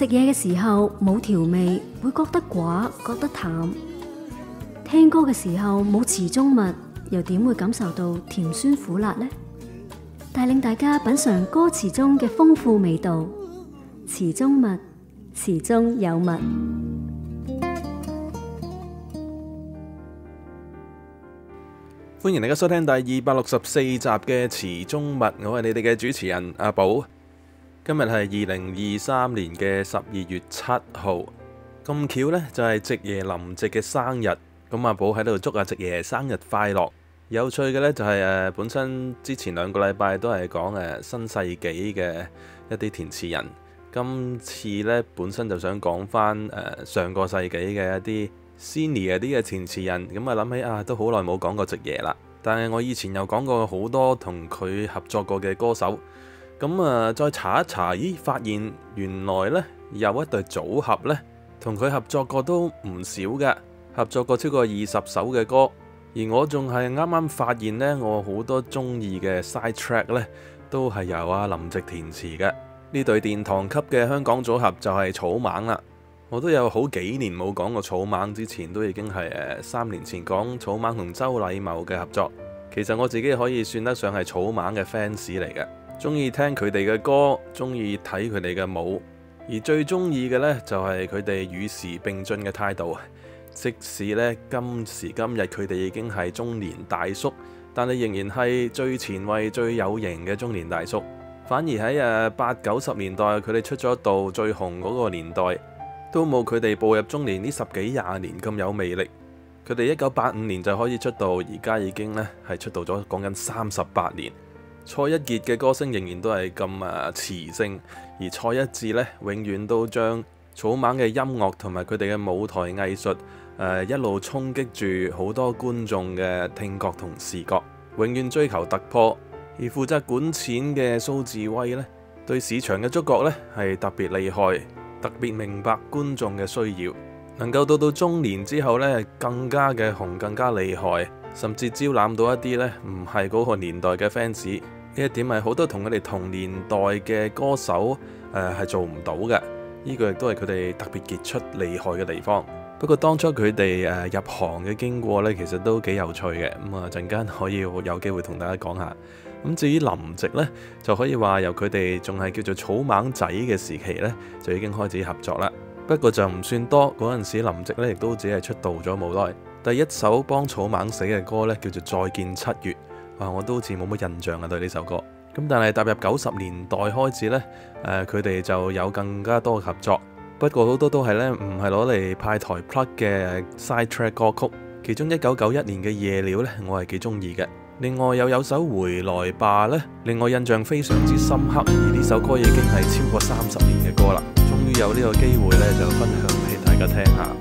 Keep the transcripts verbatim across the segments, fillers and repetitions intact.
食嘢嘅時候冇調味，會覺得寡，覺得淡；聽歌嘅時候冇詞中物，又點會感受到甜酸苦辣呢？帶領大家品嘗歌詞中嘅豐富味道，詞中物，詞中有物。 歡迎大家收聽第二百六十四集嘅詞中物，我係你哋嘅主持人阿寶。今日係二零二三年嘅十二月七號，咁巧呢，就係夕爺林夕嘅生日，咁阿寶喺度祝阿夕爺生日快樂。有趣嘅呢，就係誒本身之前兩個禮拜都係講誒新世紀嘅一啲填詞人，今次呢，本身就想講翻誒上個世紀嘅一啲 senior 啲嘅填詞人，咁啊諗起啊都好耐冇講過夕爺啦，但係我以前又講過好多同佢合作過嘅歌手。咁啊，再查一查，咦，發現原來呢有一對組合呢，同佢合作過都唔少嘅，合作過超過二十首嘅歌。而我仲係啱啱發現呢，我好多中意嘅 side track 呢，都係由阿林夕填詞嘅。呢對殿堂級嘅香港組合就係草蜢啦。我都有好幾年冇講過草蜢，之前都已經係誒三年前講草蜢同周禮茂嘅合作。其實我自己可以算得上係草蜢嘅 fans 嚟嘅。中意聽佢哋嘅歌，中意睇佢哋嘅舞，而最中意嘅呢，就係佢哋與時並進嘅態度。即使呢，今時今日佢哋已經係中年大叔，但係仍然係最前衛、最有型嘅中年大叔。反而喺誒八九十年代，佢哋出咗道最紅嗰個年代，都冇佢哋步入中年呢十幾廿年咁有魅力。佢哋一九八五年就開始出道，而家已經呢係出道咗講緊三十八年。蔡一傑嘅歌聲仍然都係咁啊磁性，而蔡一智呢，永遠都將草蜢嘅音樂同埋佢哋嘅舞台藝術誒、呃、一路衝擊住好多觀眾嘅聽覺同視覺，永遠追求突破。而負責管錢嘅蘇志威呢，對市場嘅觸覺呢係特別厲害，特別明白觀眾嘅需要，能夠到到中年之後呢，更加嘅紅，更加厲害，甚至招攬到一啲呢唔係嗰個年代嘅 fans。呢一點係好多同佢哋同年代嘅歌手誒係、呃、做唔到嘅，呢個亦都係佢哋特別傑出厲害嘅地方。不過當初佢哋誒入行嘅經過呢，其實都幾有趣嘅。咁啊陣間可以有機會同大家講下。咁至於林夕呢，就可以話由佢哋仲係叫做草蜢仔嘅時期呢，就已經開始合作啦。不過就唔算多，嗰陣時林夕呢亦都只係出道咗冇耐。第一首幫草蜢寫嘅歌呢，叫做《再見七月》。啊！我都好似冇乜印象啊，對呢首歌。咁但係踏入九十年代開始呢，誒佢哋就有更加多嘅合作。不過好多都係呢，唔係攞嚟派台 plug 嘅 side track 歌曲。其中一九九一年嘅《夜了》呢，我係幾中意嘅。另外又有首《回來吧》呢，令我印象非常之深刻。而呢首歌已經係超過三十年嘅歌啦。終於有呢個機會呢，就分享俾大家聽下。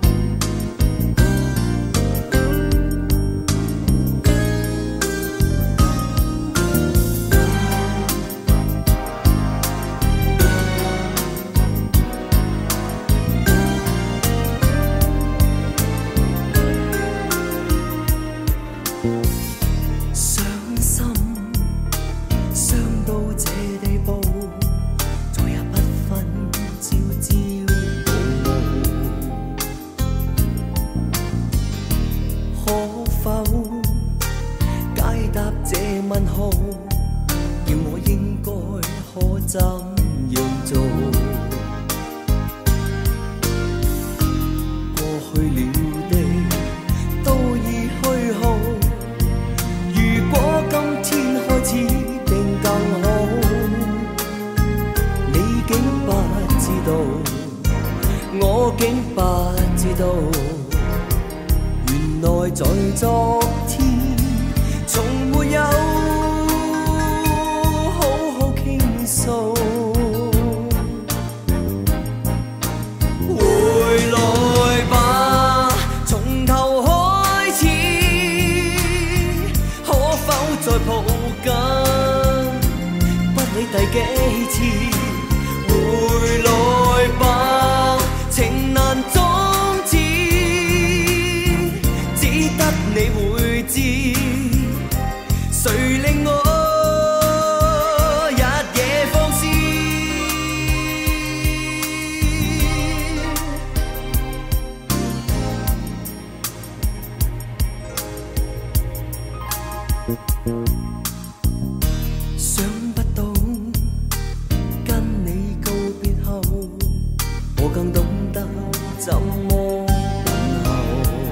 想不到跟你告別後，我更懂得怎麼等候。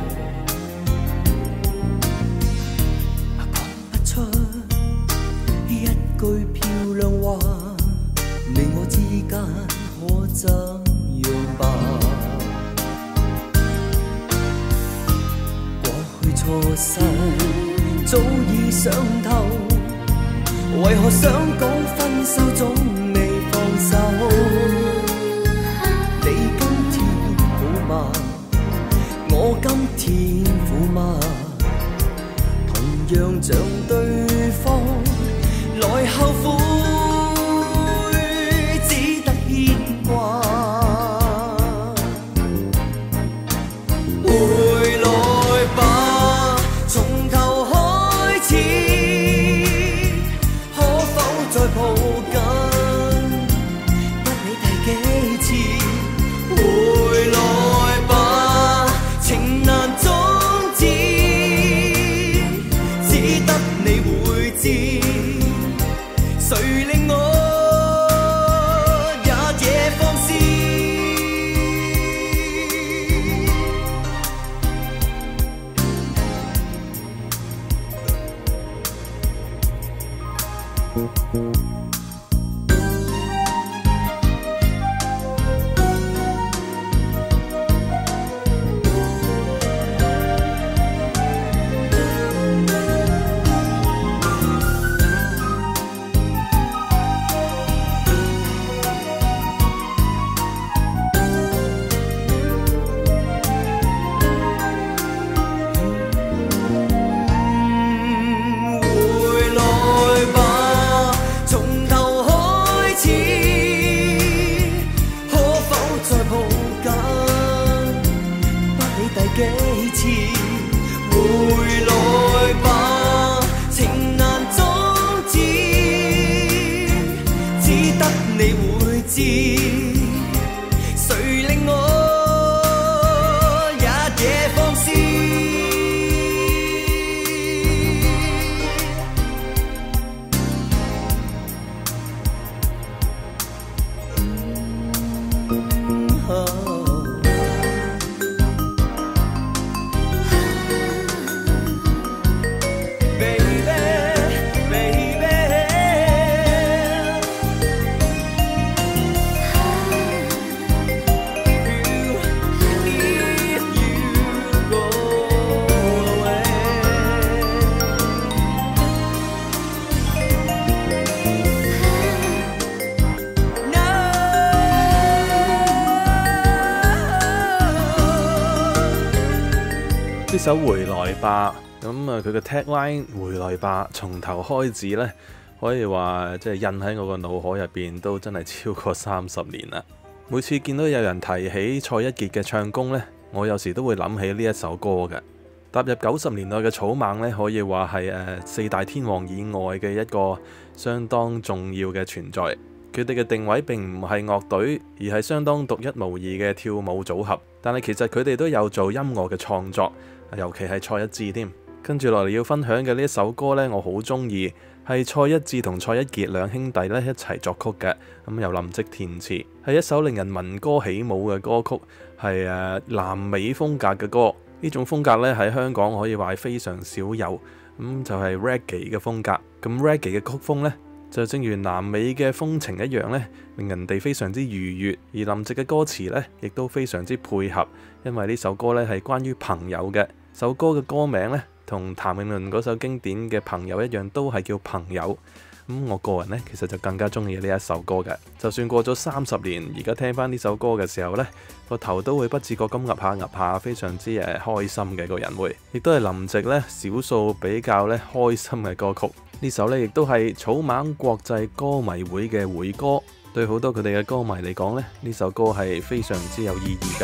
講不出一句漂亮話，你我之間可怎樣吧？過去錯失早已想透，為何想講分手總未放手？你今天好嗎？我今天苦嗎？同樣像對方來後悔，只得牽掛。回來吧，從頭開始，可否再抱緊？不理第幾次，回來吧，情難終止，只得你會知，誰令我也野放肆。 呢首回來吧，咁啊佢嘅 tagline 回來吧，從頭開始呢，可以話即係印喺我個腦海入邊都真係超過三十年啦。每次見到有人提起蔡一傑嘅唱功呢，我有時都會諗起呢一首歌嘅。踏入九十年代嘅草蜢呢，可以話係誒四大天王以外嘅一個相當重要嘅存在。佢哋嘅定位並唔係樂隊，而係相當獨一無二嘅跳舞組合。但係其實佢哋都有做音樂嘅創作，尤其係蔡一智添。跟住落嚟要分享嘅呢一首歌呢，我好中意，係蔡一智同蔡一傑兩兄弟咧一齊作曲嘅，咁由林夕填詞，係一首令人聞歌起舞嘅歌曲，係誒南美風格嘅歌。呢種風格咧喺香港可以話係非常少有，咁就係 reggae 嘅風格。咁 reggae 嘅曲風呢，就正如南美嘅風情一樣呢，令人哋非常之愉悅。而林夕嘅歌詞呢，亦都非常之配合，因為呢首歌呢係關於朋友嘅。首歌嘅歌名呢，同譚詠麟嗰首經典嘅《朋友》一樣，都係叫朋友。咁我個人呢，其實就更加中意呢一首歌嘅。就算過咗三十年，而家聽翻呢首歌嘅時候呢，個頭都會不自覺咁岌下岌下，非常之誒開心嘅個人會。亦都係林夕呢少數比較呢開心嘅歌曲。呢首呢亦都係草蜢國際歌迷會嘅會歌，對好多佢哋嘅歌迷嚟講呢，呢首歌係非常之有意義嘅。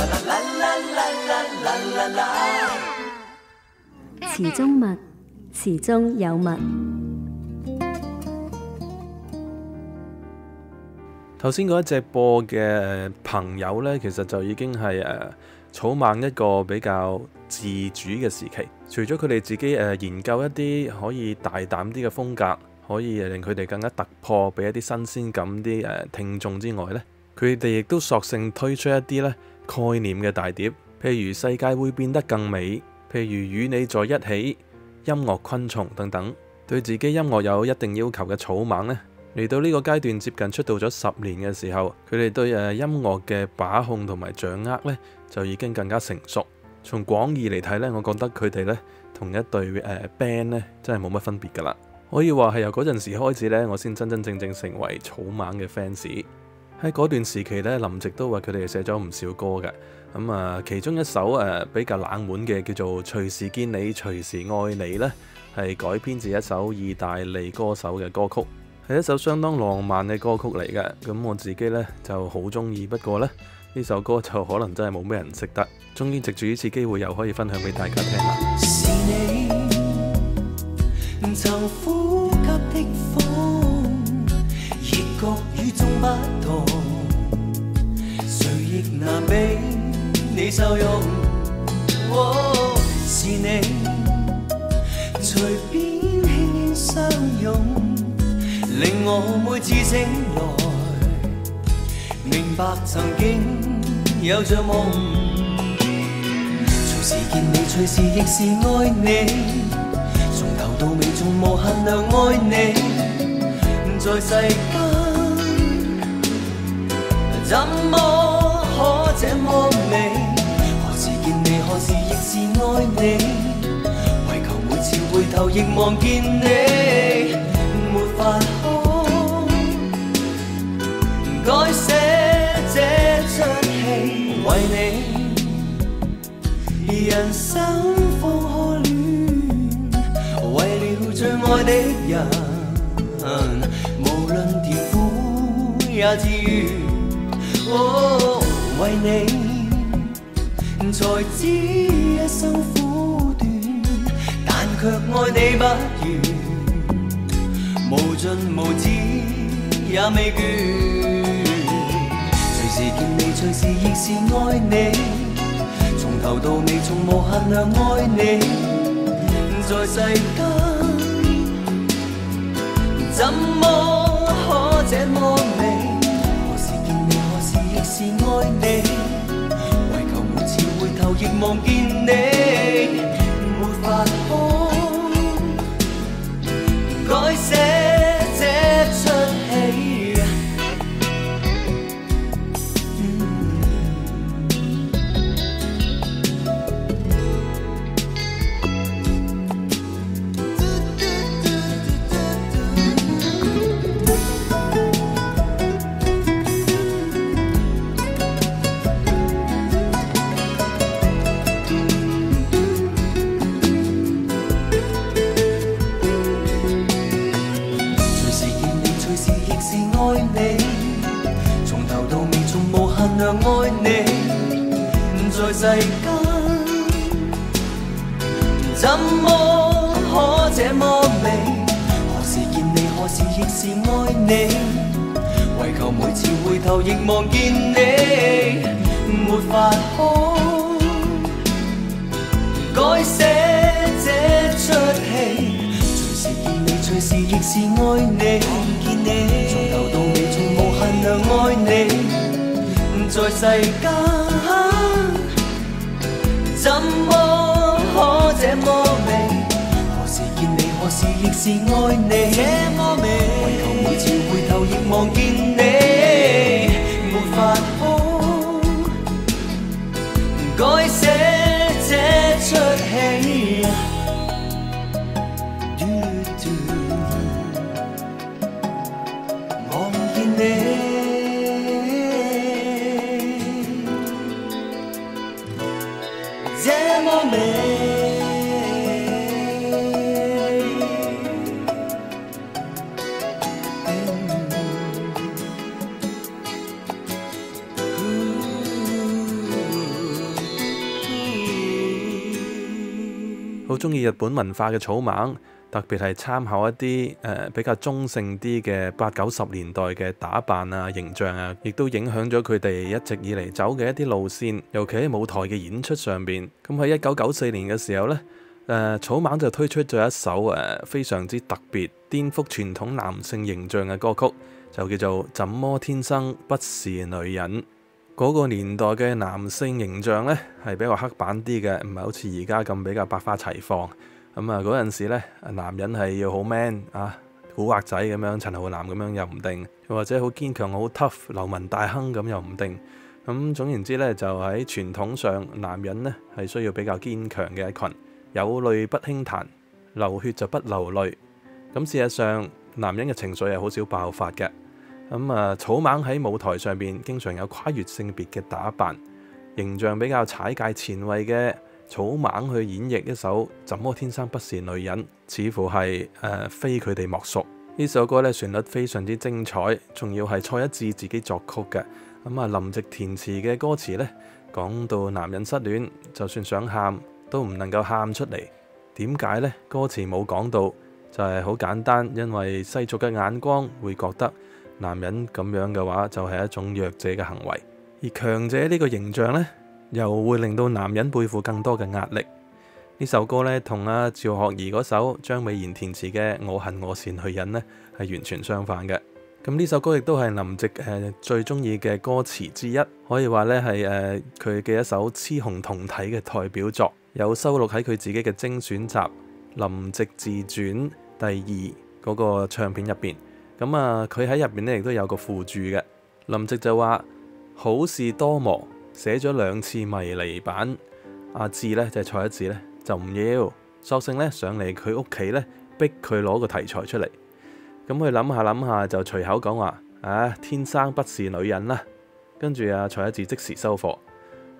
詞中物，詞中有物。 頭先嗰一隻播嘅朋友呢，其實就已經係誒草蜢一個比較自主嘅時期。除咗佢哋自己誒研究一啲可以大膽啲嘅風格，可以令佢哋更加突破，俾一啲新鮮感啲誒聽眾之外呢，佢哋亦都索性推出一啲咧概念嘅大碟，譬如世界會變得更美，譬如與你在一起、音樂昆蟲等等。對自己音樂有一定要求嘅草蜢呢，嚟到呢個階段接近出道咗十年嘅時候，佢哋對誒音樂嘅把控同埋掌握呢，就已經更加成熟。從廣義嚟睇呢，我覺得佢哋呢同一隊誒 band 呢真係冇乜分別㗎啦。可以話係由嗰陣時開始呢，我先真真正正成為草蜢嘅 fans。喺嗰段時期呢，林夕都為佢哋寫咗唔少歌嘅。咁啊，其中一首誒比較冷門嘅叫做《隨時見你隨時愛你》呢，係改編自一首意大利歌手嘅歌曲，係一首相當浪漫嘅歌曲嚟嘅。咁我自己呢就好中意，不過呢，呢首歌就可能真係冇咩人識得。終於藉住呢次機會又可以分享俾大家聽啦。 是你曾呼吸的風，亦覺與眾不同，誰亦難比你受用。哦，是你隨便輕輕相擁，令我每次醒來明白曾經有着夢。隨時見你，隨時亦是愛你，從頭到尾從無限量愛你。在世間怎麼可這麼美？何時見你，何時亦是愛你，為求每次回頭亦望見你，沒法可改寫這你，人生放可戀，為了最愛的人，無論甜苦也自願。哦，為你才知一生苦短，但卻愛你不完，無盡無止也未倦。隨時見你，隨時亦是愛你，從頭到尾從無限量愛你，在世間怎麼可這麼美？何時見你，何時亦是愛你，為求每次回頭亦望見你，沒法可改寫這出戲。愛你，在世間怎麼可這麼美？何時見你，何時亦是愛你，為求每次回頭亦望見你，沒法可改寫這出戲。隨時見你，隨時亦是愛你，從頭到尾從無限量愛你，在世間怎麼可這麼美？何時見你，何時亦是愛你，這麼美，為求每次回頭亦望見你，沒法可改寫這出戲。望見你這麼美， 好中意日本文化嘅草蜢，特別係參考一啲誒、呃、比較中性啲嘅八九十年代嘅打扮啊、形象啊，亦都影響咗佢哋一直以嚟走嘅一啲路線，尤其喺舞台嘅演出上邊。咁喺一九九四年嘅時候呢，誒、呃、草蜢就推出咗一首誒、呃、非常之特別、顛覆傳統男性形象嘅歌曲，就叫做《怎麼天生不是女人》。嗰個年代嘅男性形象呢，係比較刻板啲嘅，唔係好似而家咁比較百花齊放。咁啊嗰陣時呢，男人係要好 man 啊，古惑仔咁樣，陳浩南咁樣又唔定，又或者好堅強、好 tough、流氓大亨咁又唔定。咁總言之呢，就喺傳統上，男人呢係需要比較堅強嘅一群，有淚不輕彈，流血就不流淚。咁事實上，男人嘅情緒係好少爆發嘅。咁啊，草蜢喺舞台上邊經常有跨越性別嘅打扮，形象比較踩界前衛嘅草蜢去演繹一首《怎麼天生不是女人》，似乎係誒、呃、非佢哋莫屬。呢首歌咧旋律非常之精彩，仲要係蔡一智自己作曲嘅。咁啊，林夕填詞嘅歌詞呢，講到男人失戀，就算想喊都唔能夠喊出嚟。點解呢？歌詞冇講到，就係、是、好簡單，因為世俗嘅眼光會覺得男人咁樣嘅話就係一種弱者嘅行為，而強者呢個形象呢，又會令到男人背負更多嘅壓力。呢首歌呢，同阿趙學而嗰首張美賢填詞嘅《我恨我是女人》呢，係完全相反嘅。咁呢首歌亦都係林夕誒最中意嘅歌詞之一，可以話呢係誒佢嘅一首雌雄同體嘅代表作，有收錄喺佢自己嘅精選集《林夕自傳》第二嗰個唱片入邊。咁啊，佢喺入邊咧亦都有個附注嘅。林夕就話好事多磨，寫咗兩次迷離版。阿智咧就係蔡一智咧就唔要，索性咧上嚟佢屋企咧逼佢攞個題材出嚟。咁佢諗下諗下就隨口講話啊，天生不是女人啦。跟住啊，蔡一智即時收貨。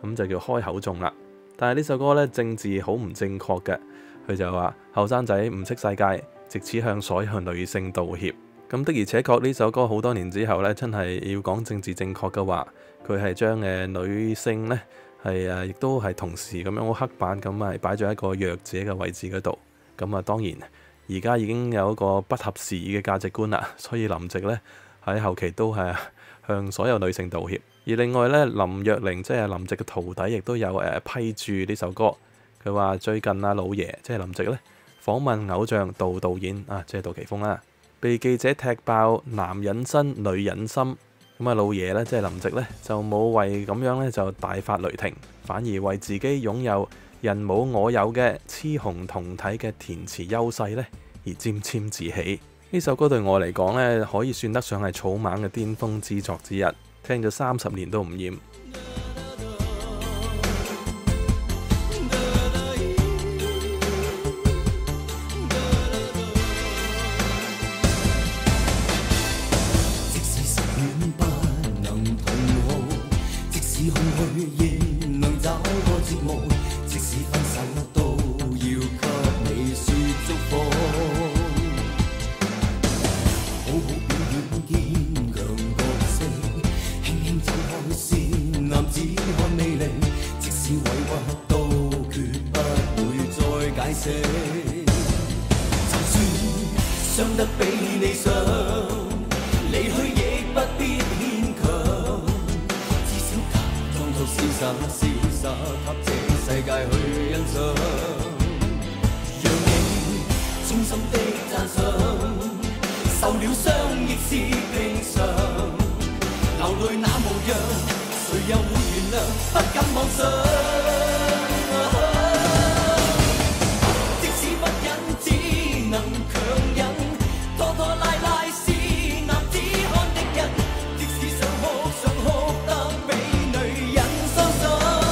咁就叫開口中啦。但係呢首歌呢，政治好唔正確嘅，佢就話後生仔唔識世界，藉此向所有女性道歉。咁的而且確呢首歌好多年之後呢，真係要講政治正確嘅話，佢係將誒女性呢係誒亦都係同時咁樣好刻板咁係擺咗一個弱者嘅位置嗰度。咁啊當然而家已經有一個不合時宜嘅價值觀啦，所以林夕呢喺後期都係向所有女性道歉。而另外呢，林若寧即係林夕嘅徒弟，亦都有誒批注呢首歌。佢話最近啊老爺即係林夕呢訪問偶像杜導演啊，即係杜琪峰啦，被記者踢爆男人身女人心。咁啊老爺呢即係林夕呢就冇為咁樣呢就大發雷霆，反而為自己擁有人冇我有嘅雌雄同體嘅填詞優勢呢而沾沾自喜。呢首歌對我嚟講呢，可以算得上係草蜢嘅巔峰之作之一，聽咗三十年都唔厭。 即使失戀不能同好，即使空虛亦能找個節目，即使分手都要給你說祝福。好好表演堅強角色，輕輕走開先，男子漢魅力。即使委屈都決不會再解釋，就算傷得比你想，離去亦不必牽強。至少假裝作瀟灑瀟灑，給這世界去欣賞，讓你衷心的讚賞。受了傷亦是平常，流淚那模樣，誰又會原諒？不敢妄想。即使不忍，只能強忍，拖拖拉拉是男子漢的人。即使想哭，想哭得比女人傷心，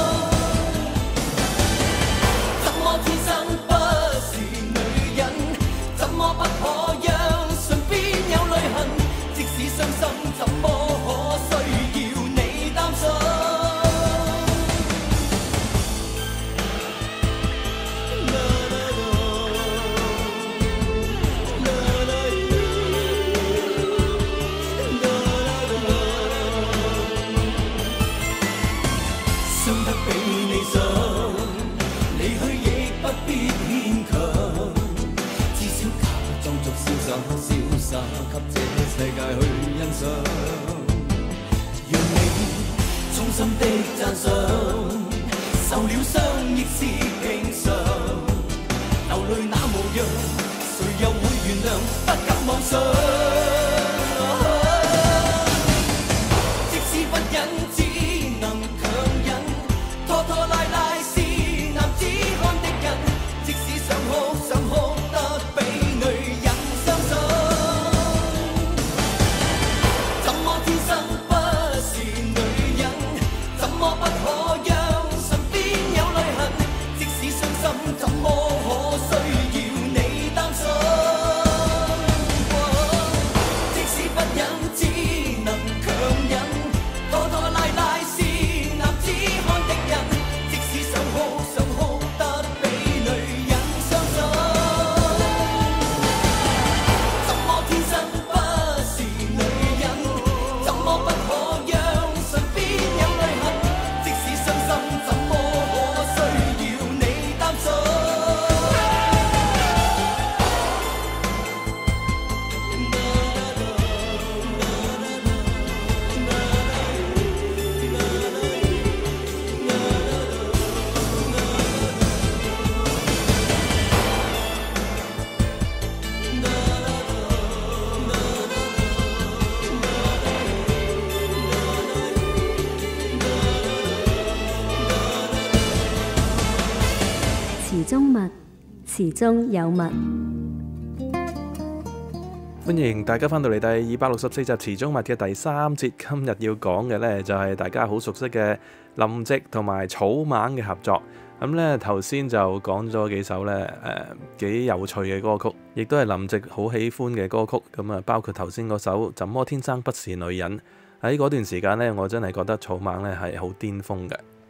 怎麼天生不是女人？怎麼不可讓？即使傷心，怎麼可需要你擔心？傷得比你想，離去亦不必牽強。至少假裝作瀟灑瀟灑，給這世界去欣賞，讓你衷心的讚賞。受了傷亦是平常，流淚那模樣，誰又會原諒？不敢妄想。即使不忍，只能強忍，拖拖拉拉是男子漢的人。即使想哭，想哭得比女人傷心。怎麼天生不是女人？怎麼不可讓身邊有淚痕？即使傷心，怎麼可需要你擔心？即使不忍，只能強忍，拖拖拉拉是男子漢的人。即使想哭，想哭得比女人傷心。怎麼天生不是女人？怎麼不可讓身邊有淚痕？即使傷心，怎麼可需要你擔心？ 詞中物，詞中有物。 歡迎大家翻到嚟第二百六十四集詞中物嘅第三節。今日要講嘅呢，就係大家好熟悉嘅林夕同埋草蜢嘅合作。咁呢頭先就講咗幾首呢誒幾有趣嘅歌曲，亦都係林夕好喜歡嘅歌曲。咁啊，包括頭先嗰首《怎麼天生不是女人》。喺嗰段時間呢，我真係覺得草蜢呢係好巔峰嘅。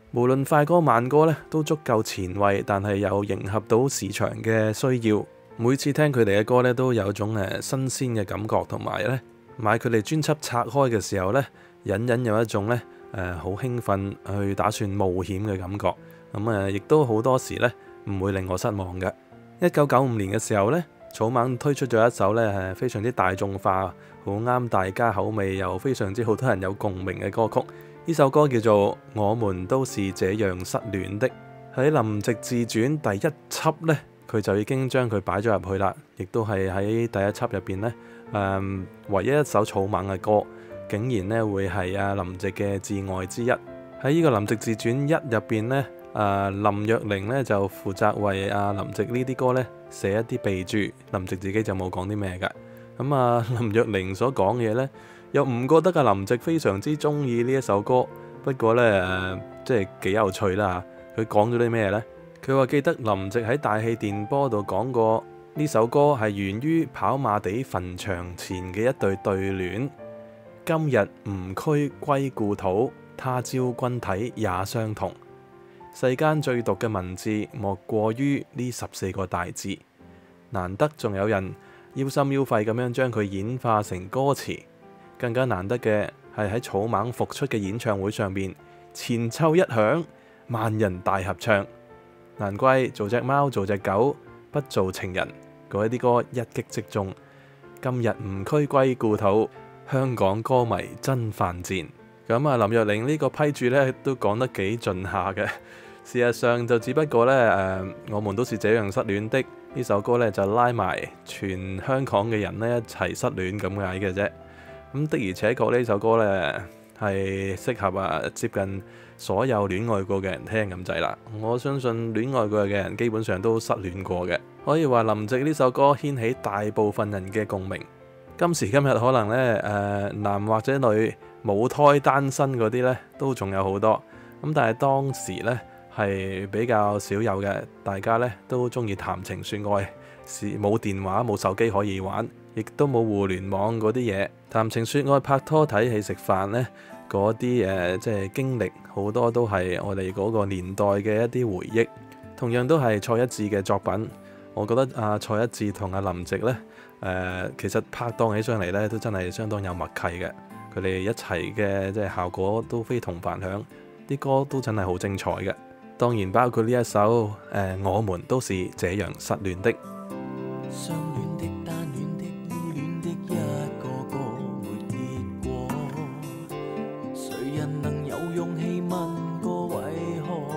無論快歌慢歌咧，都足夠前衛，但係又迎合到市場嘅需要。每次聽佢哋嘅歌咧，都有種誒新鮮嘅感覺，同埋咧買佢哋專輯拆開嘅時候咧，隱隱有一種咧誒好興奮去打算冒險嘅感覺。咁誒亦都好多時咧唔會令我失望嘅。一九九五年嘅時候咧，草蜢推出咗一首咧係非常之大眾化，好啱大家口味，又非常之好多人有共鳴嘅歌曲。呢首歌叫做《我們都是這樣失戀的》，喺林夕自傳第一輯呢，佢就已經將佢擺咗入去啦，亦都係喺第一輯入邊呢，誒唯一一首草蜢嘅歌，竟然呢會係阿林夕嘅至愛之一。喺呢個林夕自傳一入邊呢，誒林若寧呢就負責為阿林夕呢啲歌呢寫一啲備註，林夕自己就冇講啲咩㗎。咁啊，林若寧所講嘅嘢呢，又唔覺得阿林夕非常之中意呢一首歌，不過呢，誒、呃，即係幾有趣啦。佢講咗啲咩呢？佢話記得林夕喺大氣電波度講過，呢首歌係源於跑馬地墳場前嘅一對對戀。今日吾軀歸故土，他朝君體也相同。世間最毒嘅文字，莫過於呢十四個大字。難得仲有人腰心腰肺咁樣將佢演化成歌詞。更加難得嘅係喺草蜢復出嘅演唱會上邊，前奏一響，萬人大合唱。難怪做隻貓做隻狗，不做情人嗰一啲歌一擊即中。今日吾軀歸故土，香港歌迷真犯賤。咁啊，林若寧呢個批註呢都講得幾盡下嘅。事實上就只不過呢，誒、呃，我們都是這樣失戀的呢首歌呢，就拉埋全香港嘅人呢一齊失戀咁解嘅啫。咁的而且確呢首歌呢係適合啊接近所有戀愛過嘅人聽咁滯啦。我相信戀愛過嘅人基本上都失戀過嘅，可以話林夕呢首歌掀起大部分人嘅共鳴。今時今日可能呢，誒、呃、男或者女母胎單身嗰啲呢都仲有好多，咁但係當時呢係比較少有嘅，大家呢都中意談情説愛，是冇電話冇手機可以玩，亦都冇互聯網嗰啲嘢。談情説愛、拍拖、睇戲、食飯呢，嗰啲誒即係經歷，好多都係我哋嗰個年代嘅一啲回憶。同樣都係蔡一智嘅作品，我覺得阿、啊、蔡一智同阿林夕呢，誒、呃、其實拍檔起上嚟呢，都真係相當有默契嘅。佢哋一齊嘅即係效果都非同凡響，啲歌都真係好精彩嘅。當然包括呢一首誒、呃，我們都是這樣失戀的。 相戀的、單戀的、依戀的，一個個沒結果。誰人能有勇氣問過為何？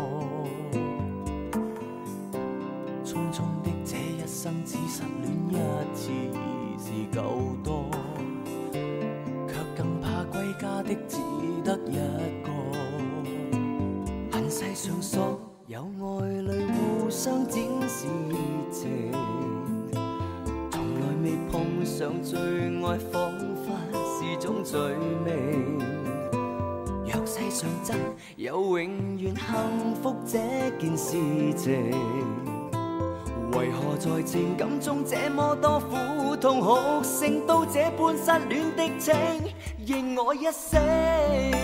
匆匆的這一生，只失戀一次是夠多，卻更怕歸家的只得一個。恨世上所有愛侶互相展示情，未碰上最愛，彷彿是種罪名。若世上真有永遠幸福這件事情，為何在情感中這麼多苦痛哭聲，都這般失戀的情，認我一聲。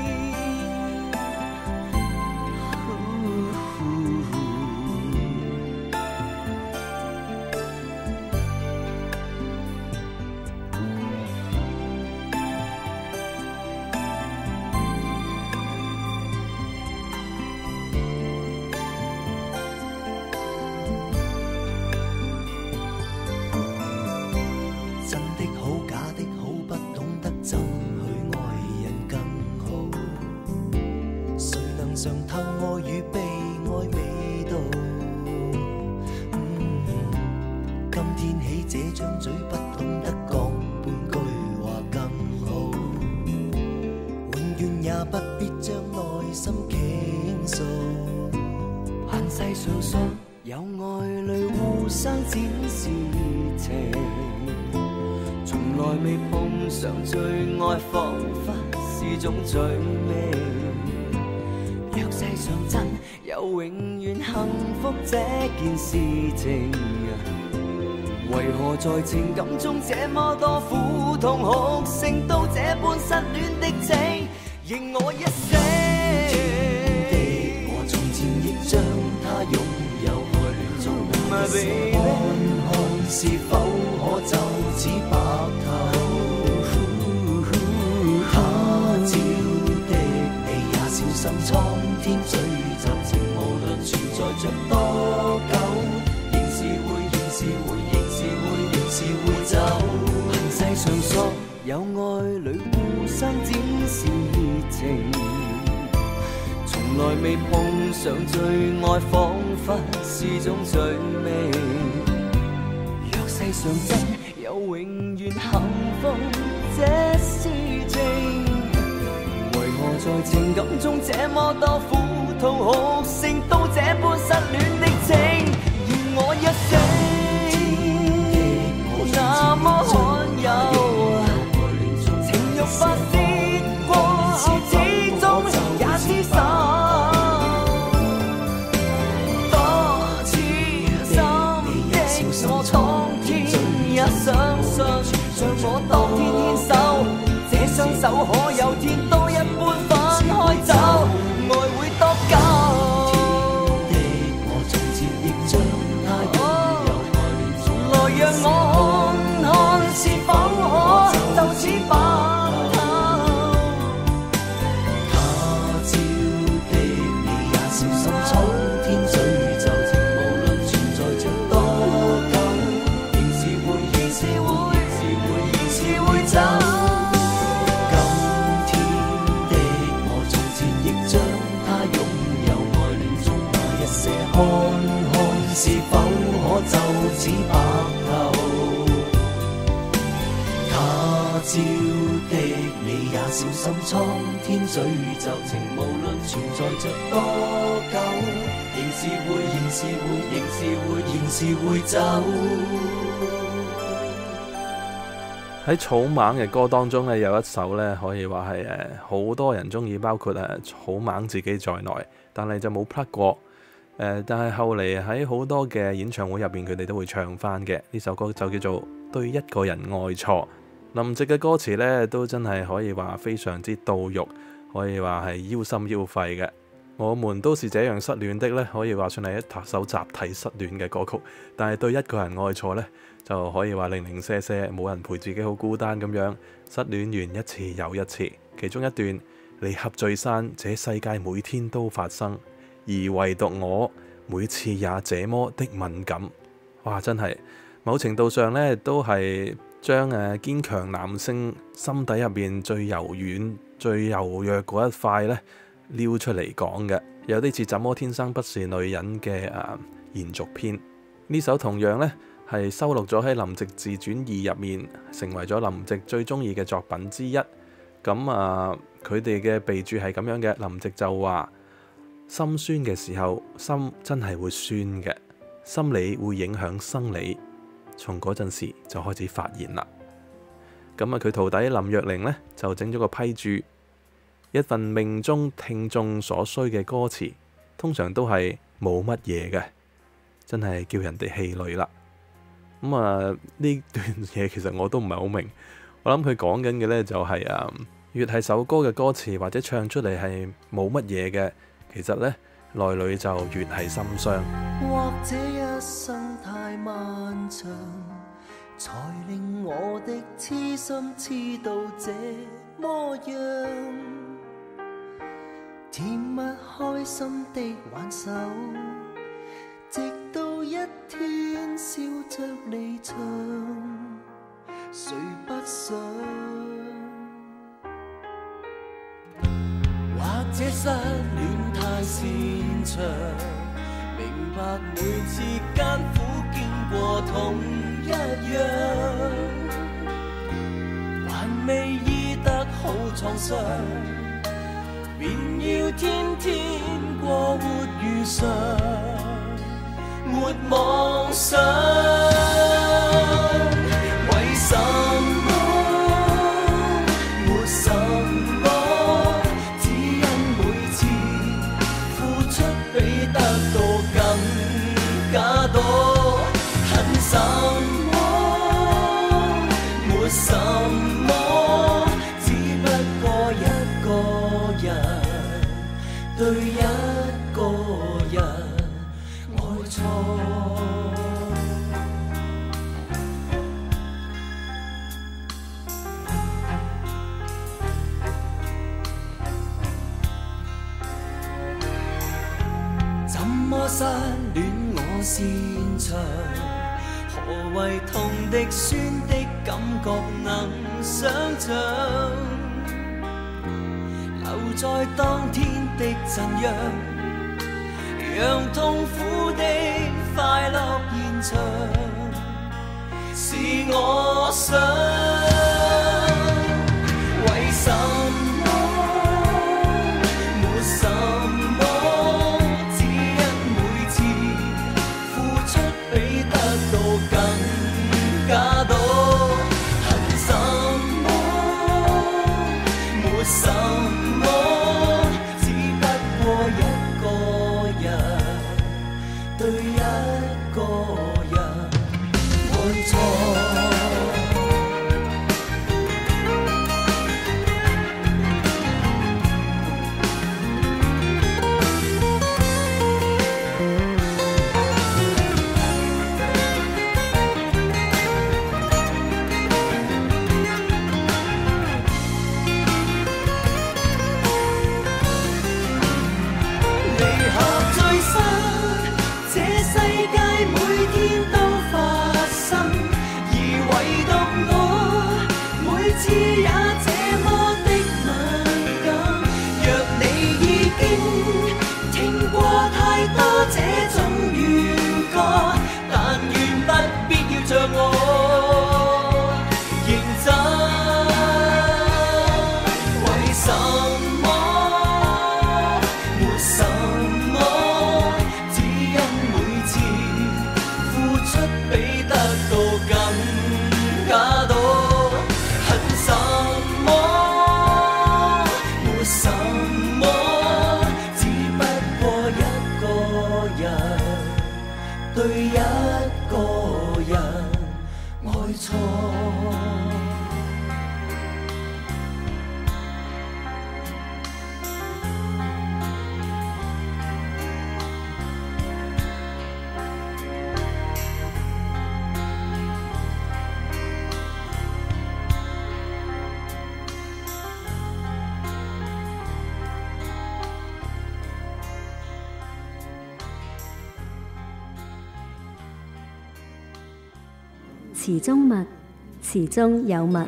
嘗透愛與被愛味道、嗯、今天起這張嘴不懂得講半句話更好，永遠也不必將內心傾訴。恨世上所有愛侶互相展示情，從來未碰上最愛，彷彿是種罪名。若世上真有永遠幸福這件事情，為何在情感中這麼多苦痛哭聲，都這般失戀的情，認我一聲。 baby， 看看是否可就此白頭。他朝的你也小心，蒼天聚集情，無論存在着多久，仍是會，仍是會，仍是會，仍是會走。行世上所有愛侶互相展示熱情，從來未碰上最愛，彷彿是種罪名。若世上真有永遠幸福這事情，為何在情感中這麼多苦痛哭聲，都這般失戀的情，願我一生那麼罕有，情欲發泄過後始終也廝守。多痴心的我蒼天也相信，像我當天牽手，這雙手可有天都一般分開走，愛會多久？天的我從前亦將它擁有愛戀中，來讓我看看是否可就此白頭。他朝的你也小心，蒼天詛咒情，無論存在着多久，仍是會，仍是會，仍是會，仍是會走。看看是否可就此白頭，他朝的你也小心，蒼天詛咒情，無論存在着多久，仍是會，仍是會，仍是會，仍是會走。 喺草蜢嘅歌當中咧，有一首咧可以話係誒好多人中意，包括誒草蜢自己在內，但係就冇 plug 過。誒，但係後嚟喺好多嘅演唱會入邊，佢哋都會唱翻嘅呢首歌，就叫做《對一個人愛錯》。林夕嘅歌詞呢，都真係可以話非常之到肉，可以話係腰心腰肺嘅。我們都是這樣失戀的呢，可以話算係一首集體失戀嘅歌曲。但係對一個人愛錯呢，就可以話零零舍舍，冇人陪自己好孤單咁樣，失戀完一次又一次。其中一段，離合聚散，這世界每天都發生。而唯獨我每次也這麼的敏感，哇！真係某程度上呢，都係將誒堅強男性心底入邊最柔軟、最柔弱嗰一塊呢撩出嚟講嘅，有啲似《怎麼天生不是女人》嘅誒延續篇。呢首同樣呢係收錄咗喺林夕自傳二入面，成為咗林夕最中意嘅作品之一。咁啊，佢哋嘅備註係咁樣嘅，林夕就話：心酸嘅時候，心真係會酸嘅，心理會影響生理，從嗰陣時就開始發現啦。咁啊，佢徒弟林若寧呢，就整咗個批註：一份命中聽眾所需嘅歌詞，通常都係冇乜嘢嘅，真係叫人哋氣餒啦。咁啊，呢段嘢其實我都唔係好明，我諗佢講緊嘅呢，就係啊，越係首歌嘅歌詞或者唱出嚟係冇乜嘢嘅，其實呢，內裏就越係心傷。 或者一生太漫長，才令我的痴心痴到這麼樣，甜蜜開心的挽手，直到一天笑着離場，誰不想？或者失戀太擅長，明白每次艱苦經過同一樣，還未醫得好創傷，便要天天過活如常，沒妄想。為什麼沒什麼，只因每次付出比得到更加多。恨什麼沒什麼，只不過一個人對一個人愛錯。 麼失戀我擅長？何謂痛的酸的感覺能想像？留在當天的震央，讓痛苦的快樂現場，是我想。為什麼沒什麼，只因每次付出比得到更加多。恨什麼沒什麼，只不過一個人對一個人愛錯。 詞中物，詞中有物。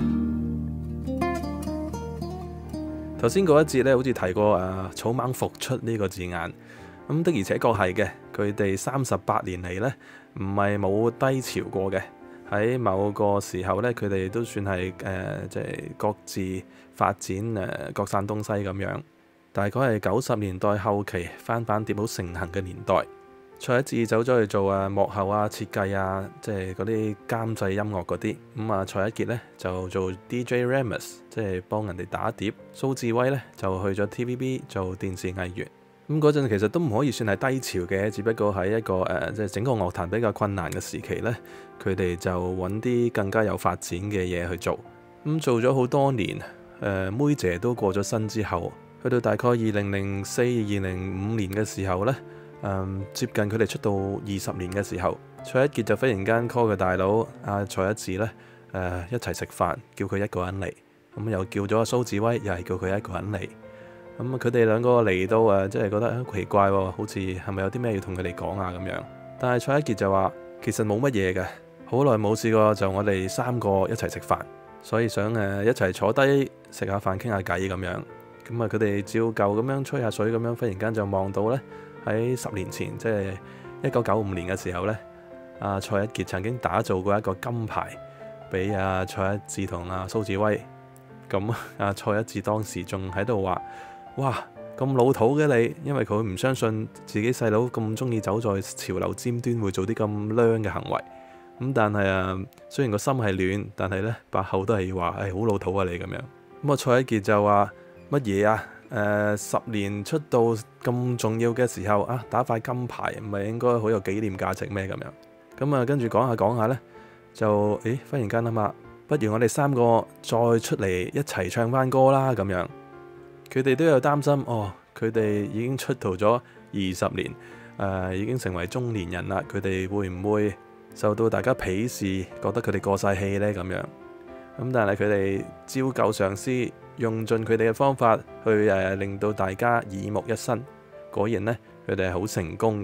頭先嗰一節咧，好似提過誒草蜢復出呢個字眼，咁的而且確係嘅。佢哋三十八年嚟呢，唔係冇低潮過嘅。喺某個時候呢，佢哋都算係誒即係各自發展誒各散東西咁樣。大概係九十年代後期翻版碟好盛行嘅年代。蔡一智走咗去做啊幕後啊設計啊，即係嗰啲監製音樂嗰啲。咁啊蔡一傑呢就做 D J Remus， 即係幫人哋打碟。蘇志威呢就去咗 T V B 做電視藝員。咁嗰陣其實都唔可以算係低潮嘅，只不過喺一個誒即係整個樂壇比較困難嘅時期呢，佢哋就揾啲更加有發展嘅嘢去做。咁做咗好多年，誒、呃、妹姐都過咗身之後，去到大概二零零四、二零五年嘅時候呢。Um, 接近佢哋出道二十年嘅時候，蔡一傑就忽然間 call 佢大佬阿蔡一智咧，誒、呃、一齊食飯，叫佢一個人嚟。咁又叫咗阿蘇志威，又係叫佢一個人嚟。咁佢哋兩個嚟到誒，即係覺得好奇怪喎，好似係咪有啲咩要同佢哋講啊咁樣？但係蔡一傑就話其實冇乜嘢嘅，好耐冇試過就我哋三個一齊食飯，所以想誒一齊坐低食下飯傾下偈咁樣。咁啊佢哋照舊咁樣吹下水咁樣，忽然間就望到呢。喺十年前，即係一九九五年嘅時候呢，阿蔡一傑曾經打造過一個金牌俾阿蔡一智同阿蘇志威。咁阿蔡一智當時仲喺度話：哇，咁老土嘅你！因為佢唔相信自己細佬咁中意走在潮流尖端會做啲咁娘嘅行為。咁但係啊，雖然個心係暖，但係呢把口都係話：誒好老土啊你咁樣。咁啊蔡一傑就話乜嘢啊？誒、呃、十年出道咁重要嘅時候啊，打塊金牌唔係應該好有紀念價值咩咁樣？咁啊跟住講下講下呢，就誒忽然間諗下，不如我哋三個再出嚟一齊唱翻歌啦咁樣。佢哋都有擔心，哦，佢哋已經出道咗二十年，誒、呃、已經成為中年人啦，佢哋會唔會受到大家鄙視，覺得佢哋過晒氣呢咁樣？咁但係佢哋照舊嘗試。用盡佢哋嘅方法去誒令到大家耳目一新，果然呢，佢哋係好成功嘅。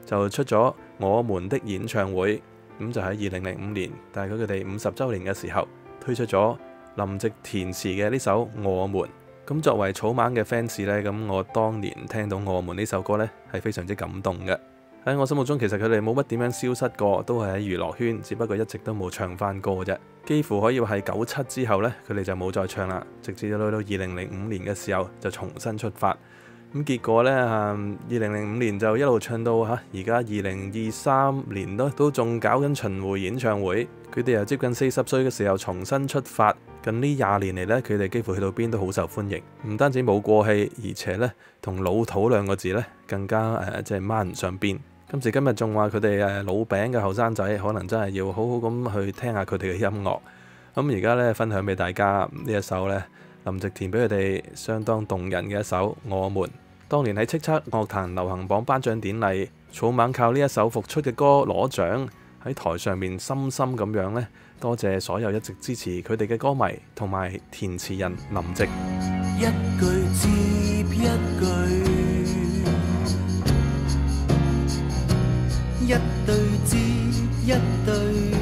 就出咗《我們的演唱會》，咁就喺二零零五年，大概佢哋五十週年嘅時候推出咗林夕填詞嘅呢首《我們》。咁作為草蜢嘅 fans 呢，咁我當年聽到《我們》呢首歌呢，係非常之感動嘅。喺我心目中，其實佢哋冇乜點樣消失過，都係喺娛樂圈，只不過一直都冇唱翻歌啫。幾乎可以話係九七之後呢，佢哋就冇再唱啦，直至到去到二零零五年嘅時候就重新出發。咁結果呢，二零零五年就一路唱到嚇，而家二零二三年都都仲搞緊巡迴演唱會。佢哋由接近四十歲嘅時候重新出發，近呢廿年嚟呢，佢哋幾乎去到邊都好受歡迎。唔單止冇過氣，而且呢，同老土兩個字呢更加誒即係掹唔上邊。今時今日仲話佢哋誒老餅嘅後生仔，可能真係要好好咁去聽下佢哋嘅音樂。咁而家呢，分享俾大家呢一首呢，林夕填俾佢哋相當動人嘅一首《我們》。當年喺叱咤樂壇流行榜頒獎典禮，草蜢靠呢一首復出嘅歌攞獎，喺台上面深深咁樣呢，多謝所有一直支持佢哋嘅歌迷同埋填詞人林夕。 一句接一句，一對接一對，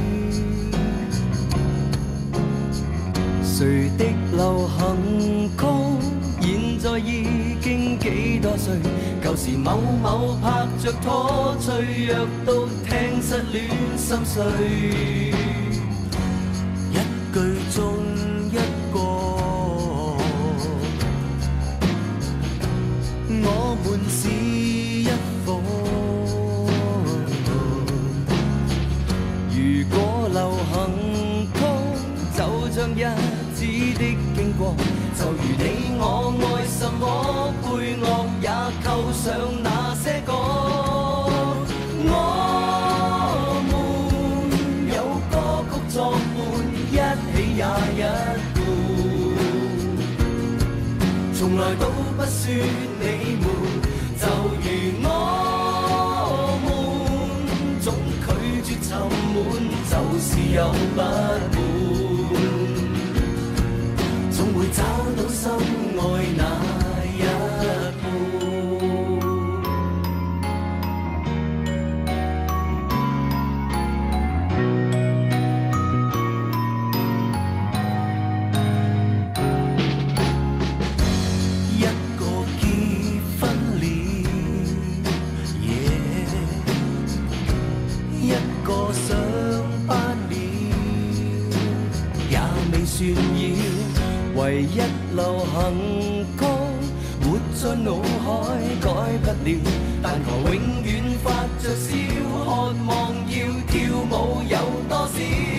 誰的流行曲現在已經幾多歲？舊時某某拍着拖，脆弱到聽失戀心碎。一句中一個，我們是一夥。如果流行曲就像日子的經過，就如你我愛什麼配樂，也扣上那些歌。我們有歌曲作伴，一起也一半，從來都不算你們，就如我們總拒絕沉悶，就是有不滿。總會找到心愛那一半。一個結婚了， yeah， 一個上班了，也未算要。唯一流行曲活在腦海改不了，但求永遠發着燒，渴望要跳舞有多少？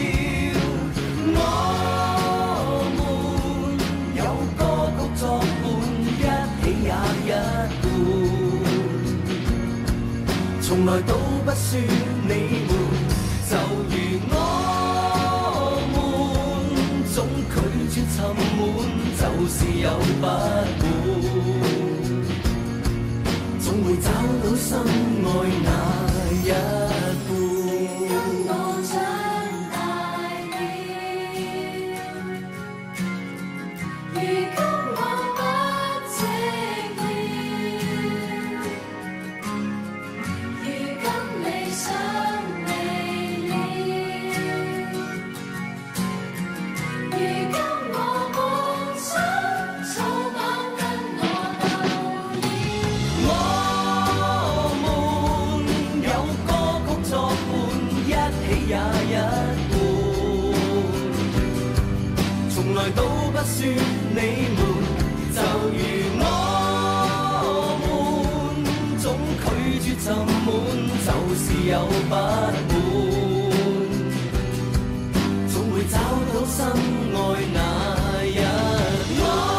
我們有歌曲作伴，一起也一半，從來都不算你們，就如我們總拒絕沉悶，就是有不滿，總會找到心愛那一半。我長大了，如今我不寂寥，如今理想未了，如今我夢想草蜢跟我鬥演。我們有歌曲作伴，一起也一半，從來都不算你們，就如我們總拒絕沉悶，就是有不滿，總會找到心愛那一半。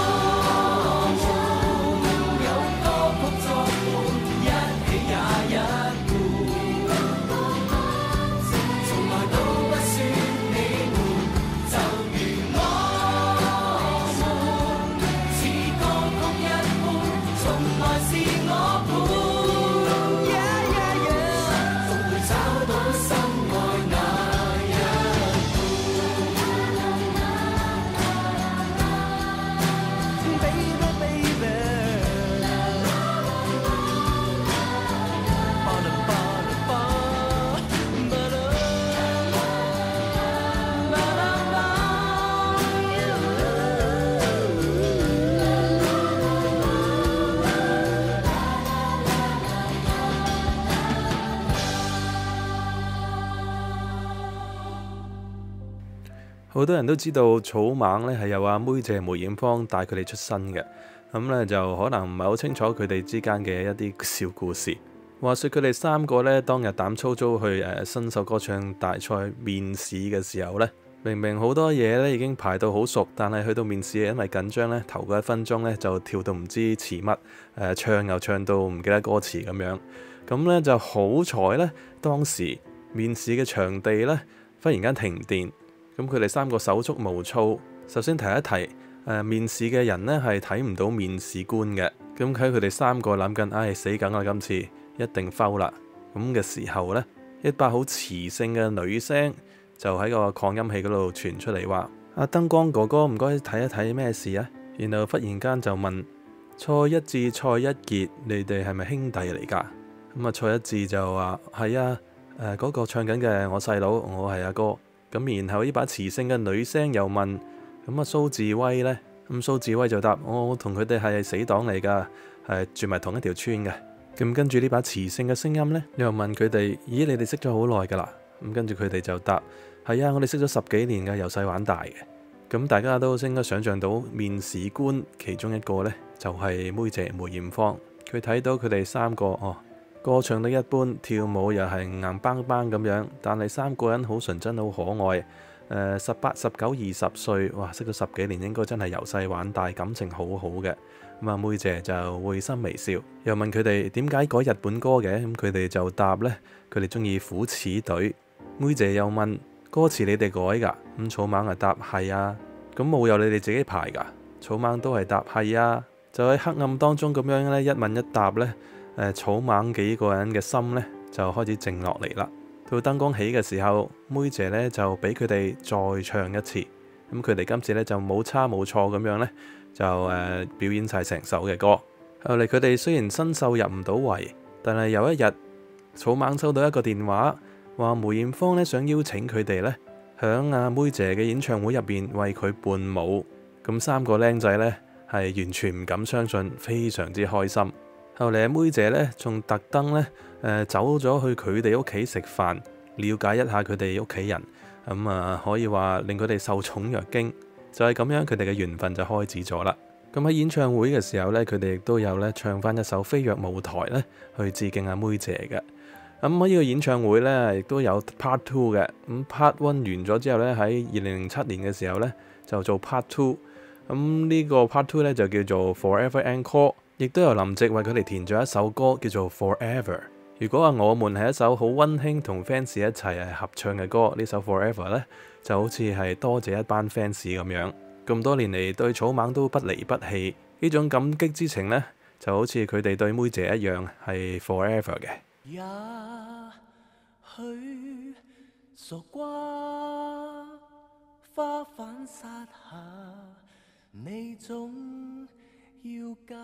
我們有歌曲作伴，一起也一半，從來都不算你們，就如我們似歌曲一般，從來是我本。Yeah, yeah, yeah， 總會找到心好多人都知道草蜢咧係由阿妹姐梅艷芳帶佢哋出身嘅，咁咧就可能唔係好清楚佢哋之間嘅一啲小故事。話說佢哋三個咧當日膽粗粗去誒新秀歌唱大賽面試嘅時候咧，明明好多嘢咧已經排到好熟，但係去到面試因為緊張咧，頭嗰一分鐘咧就跳到唔知詞乜，誒唱又唱到唔記得歌詞咁樣。咁咧就好彩咧，當時面試嘅場地咧忽然間停電。咁佢哋三個手足無措。首先提一提，誒面試嘅人呢係睇唔到面試官嘅。咁喺佢哋三個諗緊，唉死梗啦，今次一定 fail 啦。咁嘅時候呢，一把好磁性嘅女聲就喺個擴音器嗰度傳出嚟話：阿燈光哥哥，唔該睇一睇咩事啊？然後忽然間就問蔡一智、蔡一傑，你哋係咪兄弟嚟㗎？咁啊，蔡一智就話：係啊，誒、那、嗰個唱緊嘅我細佬，我係阿哥。咁然後呢把磁性嘅女聲又問：咁啊蘇志威呢？咁蘇志威就答：我同佢哋係死黨嚟㗎，係住埋同一條村嘅。咁跟住呢把磁性嘅聲音呢，又問佢哋：咦，你哋識咗好耐㗎啦？咁跟住佢哋就答：係啊，我哋識咗十幾年㗎，由細玩大嘅。咁大家都應該想像到面試官其中一個呢，就係妹姐梅艷芳。佢睇到佢哋三個哦。歌唱得一般，跳舞又係硬邦邦咁樣，但係三個人好純真，好可愛。誒十八、十九、二十歲，哇，識咗十幾年，應該真係由細玩大，感情好好嘅。咁啊，妹姐就會心微笑，又問佢哋點解改日本歌嘅？咁佢哋就答呢，佢哋中意虎齒隊。妹姐又問歌詞你哋改㗎？咁草蜢啊答係啊。咁舞又你哋自己排㗎？草蜢都係答係啊。就喺黑暗當中咁樣咧，一問一答呢。誒草蜢幾個人嘅心呢，就開始靜落嚟啦。到燈光起嘅時候，妹姐呢就俾佢哋再唱一次。咁佢哋今次呢，就冇差冇錯咁樣呢，就誒、呃、表演晒成首嘅歌。後嚟佢哋雖然新秀入唔到圍，但係有一日草蜢收到一個電話，話梅艷芳呢想邀請佢哋呢，響阿妹姐嘅演唱會入邊為佢伴舞。咁三個僆仔呢，係完全唔敢相信，非常之開心。後嚟妹姐咧，仲特登咧誒走咗去佢哋屋企食飯，了解一下佢哋屋企人，咁、嗯、啊可以話令佢哋受寵若驚。就係、是、咁樣，佢哋嘅緣分就開始咗啦。咁喺演唱會嘅時候咧，佢哋亦都有咧唱翻一首《飛躍舞台》咧，去致敬阿妹姐嘅。咁喺呢個演唱會咧，亦都有 Part Two 嘅。咁 Part One 完咗之後咧，喺二零零七年嘅時候咧，就做 Part Two。咁呢個 Part Two 咧就叫做 Forever Encore。亦都有林夕為佢哋填咗一首歌叫做 Forever。如果話我們係一首好溫馨同 fans 一齊係合唱嘅歌，呢首 Forever 呢就好似係多謝一班 fans 咁樣。咁多年嚟對草蜢都不離不棄，呢種感激之情呢，就好似佢哋對妹姐一樣係 Forever 嘅。 也許傻瓜花反殺下，你總要嫁。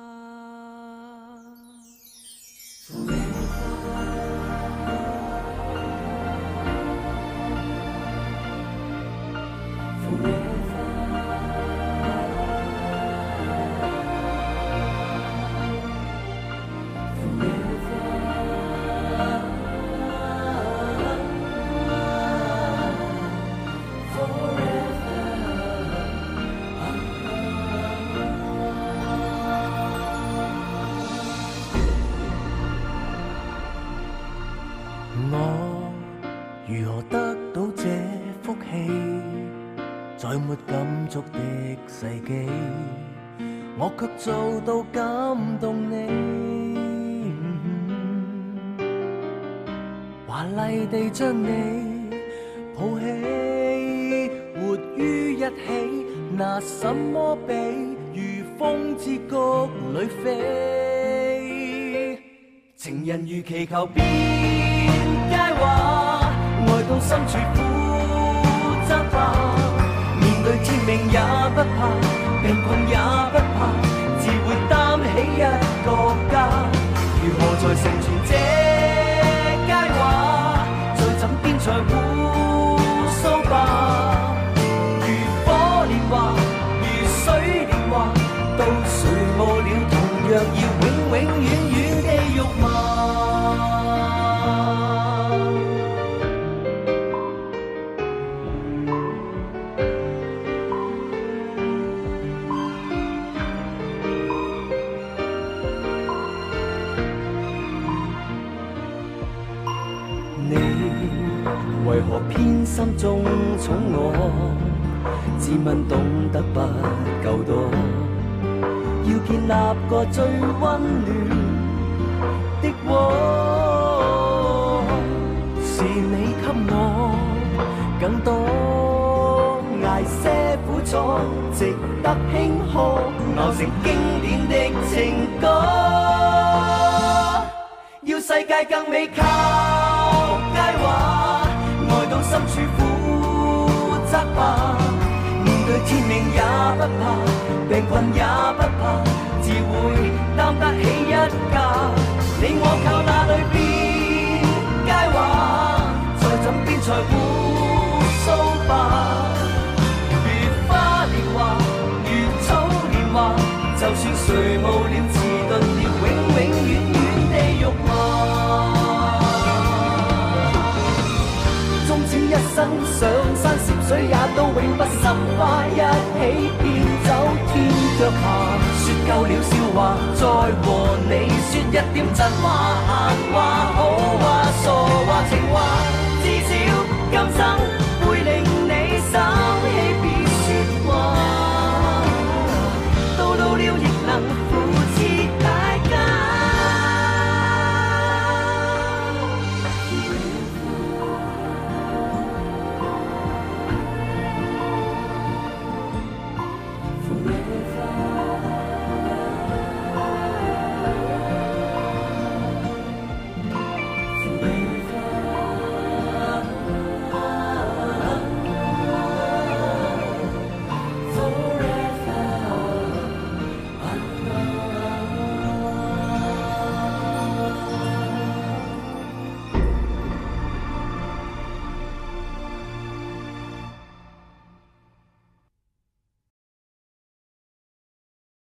在沒感觸的世紀，我卻做到感動你，華麗地將你抱起，活於一起，拿什麼比？如風之谷裏飛，情人如祈求變佳話，愛到深處苦爭吧。對天命也不怕，病困也不怕，自會擔起一個家。如何在成全這佳話，在枕邊再互訴吧。如火蓮華，如水蓮華，到誰餓了，同樣要永永遠遠地肉麻。 為何偏心中寵我？自問懂得不夠多，要建立個最溫暖的窩。是你給我更多，捱些苦楚，值得輕呵，熬成經典的情歌。要世界更美靠佳話，愛到深處苦則吧。面對天命也不怕，病困也不怕，自會擔得起一家。你我靠哪裏變佳話，在枕邊才互訴吧。如花年華，如草年華，就算誰無了遲鈍了，永永遠遠地辱罵。縱使一生上山涉水，也都永不心花一起變走天腳下。說夠了笑話，再和你說一點真話閒話。